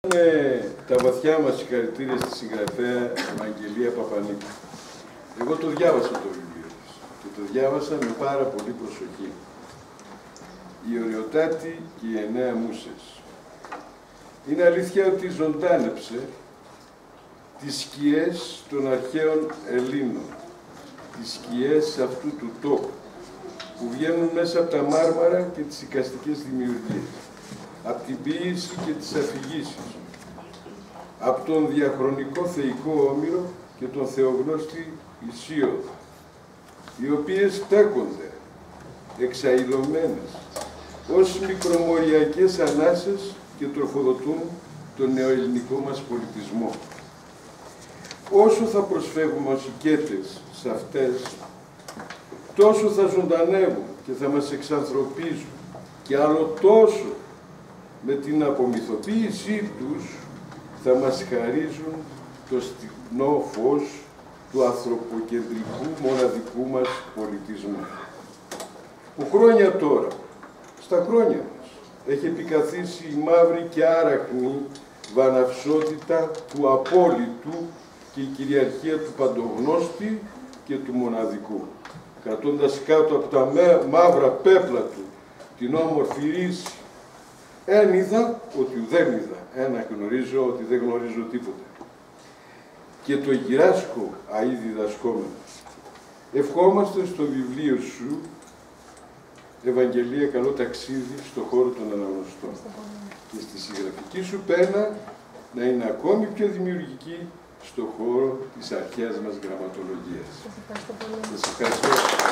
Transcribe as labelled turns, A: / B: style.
A: Τα βαθιά μας συγχαρητήρια στη συγγραφέα Ευαγγελία Παπανίκου. Εγώ το διάβασα το βιβλίο της και το διάβασα με πάρα πολύ προσοχή. Η Ωρεοτάτη και οι 9 μουσες. Είναι αλήθεια ότι ζωντάνεψε τις σκιές των αρχαίων Ελλήνων, τις σκιές αυτού του τόπου, που βγαίνουν μέσα από τα μάρμαρα και τις εικαστικές δημιουργίες, από την ποίηση και τις αφηγήσεις, από τον διαχρονικό θεϊκό Όμηρο και τον θεογνώστη Ησίωδο, οι οποίες στέκονται εξαηλωμένες ως μικρομοριακές ανάσες και τροφοδοτούν τον νεοελληνικό μας πολιτισμό. Όσο θα προσφεύγουμε ως οικέτες σε αυτές, τόσο θα ζωντανεύουν και θα μας εξανθρωπίζουν και άλλο τόσο με την απομυθοποίησή τους θα μας χαρίζουν το στιγνό φως του ανθρωποκεντρικού μοναδικού μας πολιτισμού, που χρόνια τώρα, στα χρόνια μας, έχει επικαθίσει η μαύρη και άραχνη βαναυσότητα του απόλυτου και η κυριαρχία του παντογνώστη και του μοναδικού, κρατώντας κάτω από τα μαύρα πέπλα του την όμορφη ρίση. Εν είδα ότι ουδέν είδα, ένα γνωρίζω ότι δεν γνωρίζω τίποτα. Και το γυράσκω αεί διδασκόμενο. Ευχόμαστε στο βιβλίο σου, Ευαγγελία, καλό ταξίδι στον χώρο των αναγνωστών. Και στη συγγραφική σου πένα να είναι ακόμη πιο δημιουργική στον χώρο της αρχαίας μας γραμματολογίας. Σας ευχαριστώ πολύ. Σας ευχαριστώ.